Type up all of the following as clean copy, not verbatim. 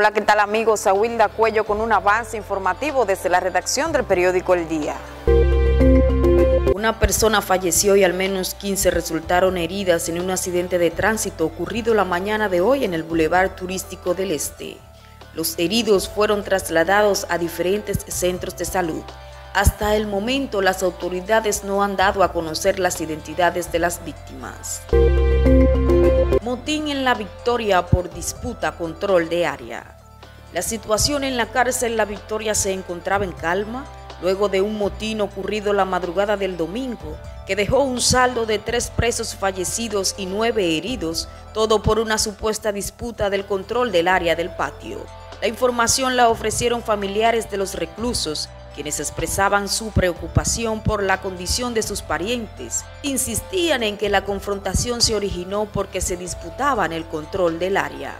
Hola, ¿qué tal amigos? Sawilda Cuello con un avance informativo desde la redacción del periódico El Día. Una persona falleció y al menos 15 resultaron heridas en un accidente de tránsito ocurrido la mañana de hoy en el Boulevard Turístico del Este. Los heridos fueron trasladados a diferentes centros de salud. Hasta el momento, las autoridades no han dado a conocer las identidades de las víctimas. Motín en La Victoria por disputa control de área. La situación en la cárcel La Victoria se encontraba en calma luego de un motín ocurrido la madrugada del domingo que dejó un saldo de 3 presos fallecidos y 9 heridos, todo por una supuesta disputa del control del área del patio. La información la ofrecieron familiares de los reclusos, quienes expresaban su preocupación por la condición de sus parientes. Insistían en que la confrontación se originó porque se disputaban el control del área.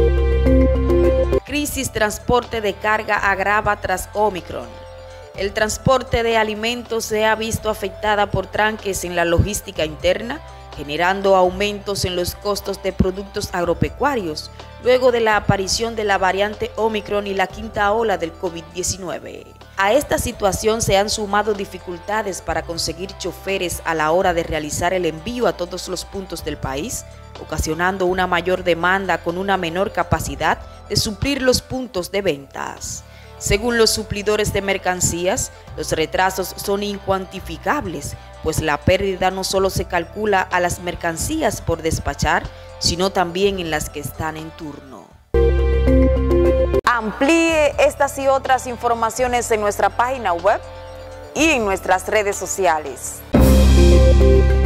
Crisis transporte de carga agrava tras Omicron. El transporte de alimentos se ha visto afectada por tranques en la logística interna, generando aumentos en los costos de productos agropecuarios, luego de la aparición de la variante Omicron y la quinta ola del COVID-19. A esta situación se han sumado dificultades para conseguir choferes a la hora de realizar el envío a todos los puntos del país, ocasionando una mayor demanda con una menor capacidad de suplir los puntos de ventas. Según los suplidores de mercancías, los retrasos son incuantificables, pues la pérdida no solo se calcula a las mercancías por despachar, sino también en las que están en turno. Amplíe estas y otras informaciones en nuestra página web y en nuestras redes sociales.